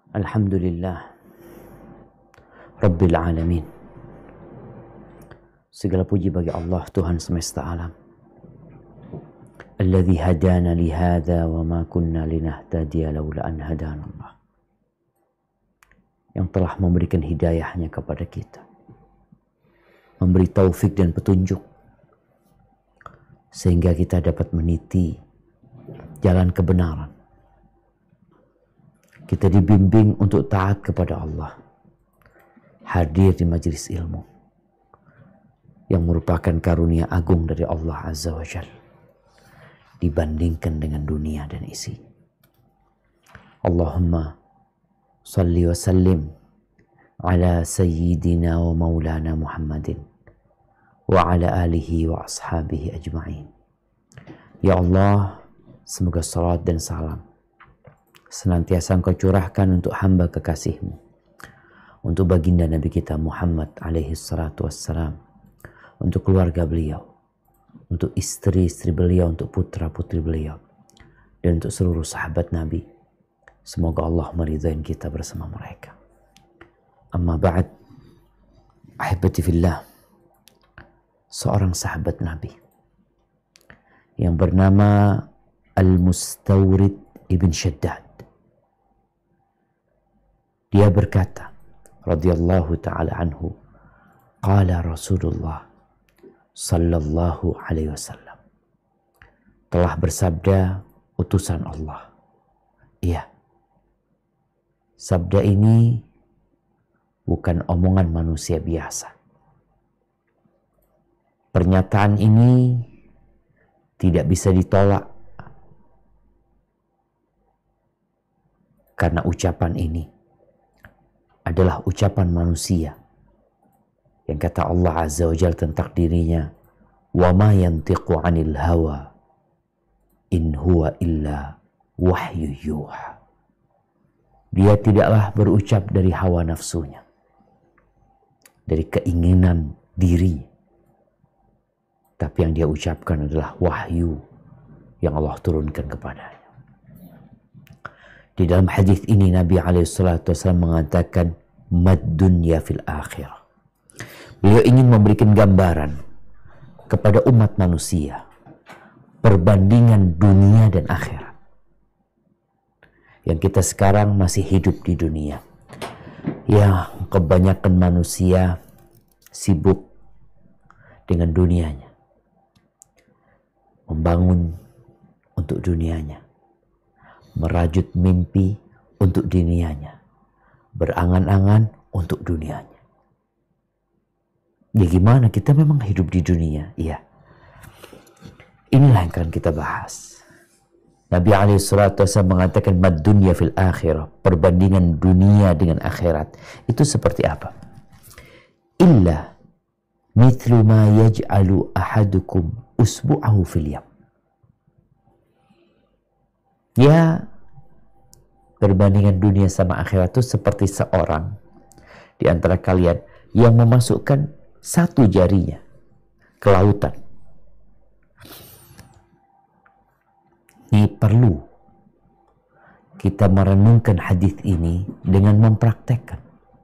Alhamdulillah Rabbil Alamin. Segala puji bagi Allah, Tuhan semesta alam. Alladzi hadana li hadza wa ma kunna linahtadiya laula an hadana Allah. Yang telah memberikan hidayahnya kepada kita, memberi taufik dan petunjuk sehingga kita dapat meniti jalan kebenaran. Kita dibimbing untuk taat kepada Allah, hadir di majelis ilmu yang merupakan karunia agung dari Allah Azza wa Jalla dibandingkan dengan dunia dan isi. Allahumma salli wa sallim ala sayyidina wa maulana Muhammadin wa ala alihi wa ashabihi ajma'in. Ya Allah, semoga salat dan salam senantiasa Engkau curahkan untuk hamba kekasih-Mu, untuk baginda Nabi kita Muhammad alaihi salatu wassalam, untuk keluarga beliau, untuk istri-istri beliau, untuk putra-putri beliau, dan untuk seluruh sahabat Nabi. Semoga Allah meridai kita bersama mereka. Amma ba'd, ahibati fillah, seorang sahabat Nabi yang bernama Al-Mustawrid ibn Shaddad, dia berkata radhiyallahu ta'ala anhu, qala Rasulullah sallallahu alaihi wasallam, telah bersabda utusan Allah. Iya, sabda ini bukan omongan manusia biasa. Pernyataan ini tidak bisa ditolak, karena ucapan ini adalah ucapan manusia yang kata Allah Azza wa Jalla tentang dirinya, wa ma yantiqu 'anil hawa in huwa illa wahyu yuha. Dia tidaklah berucap dari hawa nafsunya, dari keinginan diri, tapi yang dia ucapkan adalah wahyu yang Allah turunkan kepadanya. Di dalam hadis ini Nabi SAW mengatakan mad dunya fil akhirah. Beliau ingin memberikan gambaran kepada umat manusia perbandingan dunia dan akhirat. Yang kita sekarang masih hidup di dunia, ya kebanyakan manusia sibuk dengan dunianya, membangun untuk dunianya, merajut mimpi untuk dunianya, berangan-angan untuk dunianya. Ya gimana, kita memang hidup di dunia, iya. Inilah yang akan kita bahas. Nabi SAW mengatakan mad dunya fil akhirah, perbandingan dunia dengan akhirat itu seperti apa? Illa mithlu ma yaj'alu ahadukum usbu'ahu fil yam. Ya, perbandingan dunia sama akhirat itu seperti seorang di antara kalian yang memasukkan satu jarinya ke lautan. Ini perlu kita merenungkan hadis ini dengan mempraktekkan.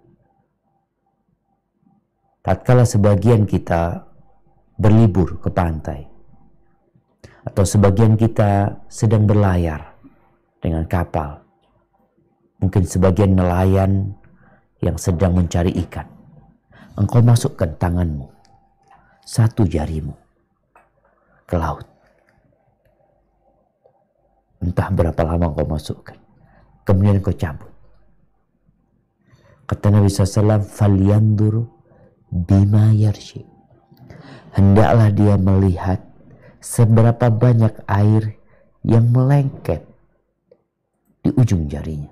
Tatkala sebagian kita berlibur ke pantai, atau sebagian kita sedang berlayar dengan kapal, mungkin sebagian nelayan yang sedang mencari ikan, engkau masukkan tanganmu, satu jarimu ke laut. Entah berapa lama engkau masukkan, kemudian engkau cabut. Kata Nabi SAW, falyandur bima yarshi. Hendaklah dia melihat seberapa banyak air yang melengket di ujung jarinya.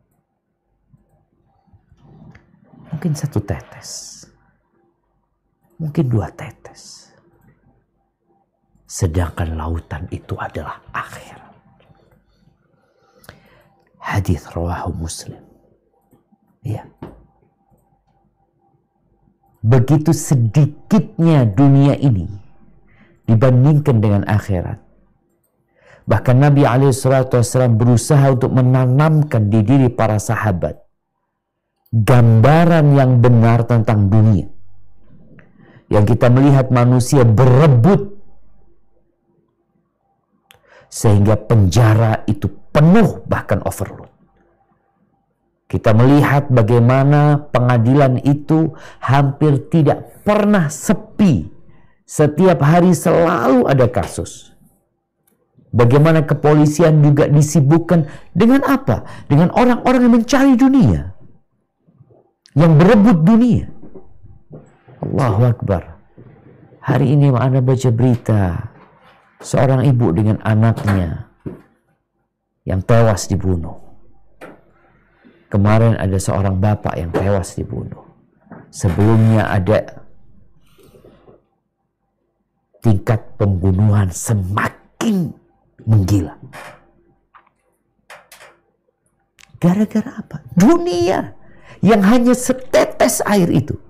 Mungkin satu tetes, mungkin dua tetes. Sedangkan lautan itu adalah akhirat. Hadis rawahu Muslim. Ya. Begitu sedikitnya dunia ini dibandingkan dengan akhirat. Bahkan Nabi SAW berusaha untuk menanamkan di diri para sahabat gambaran yang benar tentang dunia. Yang kita melihat manusia berebut sehingga penjara itu penuh, bahkan overload. Kita melihat bagaimana pengadilan itu hampir tidak pernah sepi. Setiap hari selalu ada kasus. Bagaimana kepolisian juga disibukkan dengan apa? Dengan orang-orang yang mencari dunia. Yang berebut dunia. Allahu Akbar. Hari ini Anda baca berita. Seorang ibu dengan anaknya yang tewas dibunuh. Kemarin ada seorang bapak yang tewas dibunuh. Sebelumnya ada tingkat pembunuhan semakin menggila. Gara-gara apa? Dunia yang hanya setetes air itu.